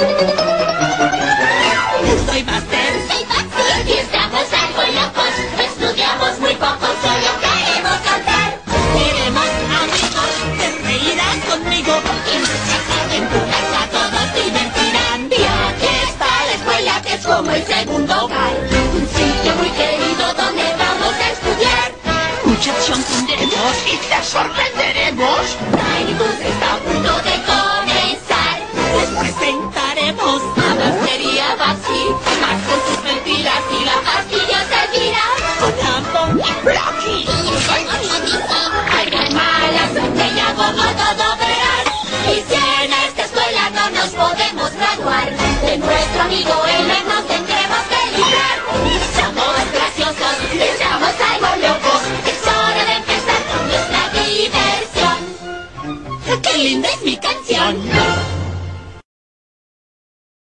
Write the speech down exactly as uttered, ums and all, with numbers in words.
Soy Buster. Soy Patsy. Y estamos algo locos. Estudiamos muy poco, solo queremos cantar. Queremos amigos, te reirás conmigo. En nuestras aventuras a todos divertirán. Y aquí está la escuela que es como el segundo hogar. Un sitio muy querido donde vamos a estudiar. Mucha acción tendremos y te sorprenderemos.